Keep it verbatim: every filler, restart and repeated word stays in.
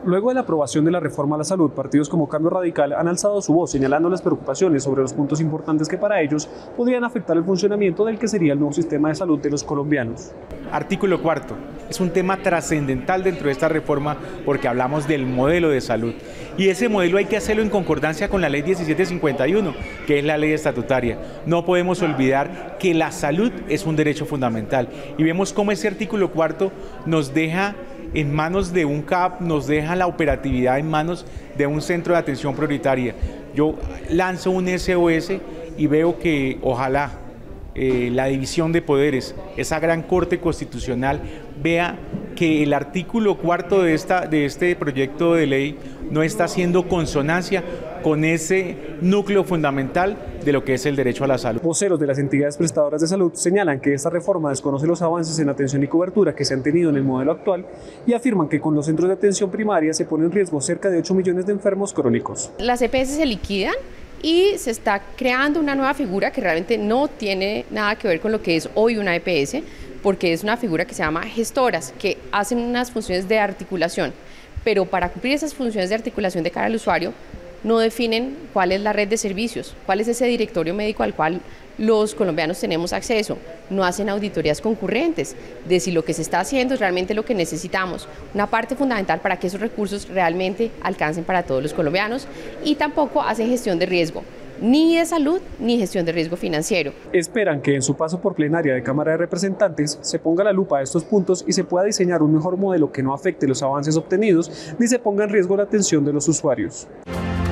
Luego de la aprobación de la reforma a la salud, partidos como Cambio Radical han alzado su voz señalando las preocupaciones sobre los puntos importantes que para ellos podrían afectar el funcionamiento del que sería el nuevo sistema de salud de los colombianos. Artículo cuarto. Es un tema trascendental dentro de esta reforma porque hablamos del modelo de salud. Y ese modelo hay que hacerlo en concordancia con la ley diecisiete cincuenta y uno, que es la ley estatutaria. No podemos olvidar que la salud es un derecho fundamental. Y vemos cómo ese artículo cuarto nos deja en manos de un C A P, nos deja la operatividad en manos de un centro de atención prioritaria. Yo lanzo un S O S y veo que ojalá eh, la división de poderes, esa gran Corte Constitucional, vea que el artículo cuarto de, esta, de este proyecto de ley no está haciendo consonancia con ese núcleo fundamental de lo que es el derecho a la salud. Voceros de las entidades prestadoras de salud señalan que esta reforma desconoce los avances en atención y cobertura que se han tenido en el modelo actual y afirman que con los centros de atención primaria se pone en riesgo cerca de ocho millones de enfermos crónicos. Las E P S se liquidan y se está creando una nueva figura que realmente no tiene nada que ver con lo que es hoy una E P S, porque es una figura que se llama gestoras, que hacen unas funciones de articulación, pero para cumplir esas funciones de articulación de cara al usuario, no definen cuál es la red de servicios, cuál es ese directorio médico al cual los colombianos tenemos acceso, no hacen auditorías concurrentes de si lo que se está haciendo es realmente lo que necesitamos, una parte fundamental para que esos recursos realmente alcancen para todos los colombianos, y tampoco hacen gestión de riesgo, ni de salud ni gestión de riesgo financiero. Esperan que en su paso por plenaria de Cámara de Representantes se ponga la lupa a estos puntos y se pueda diseñar un mejor modelo que no afecte los avances obtenidos ni se ponga en riesgo la atención de los usuarios.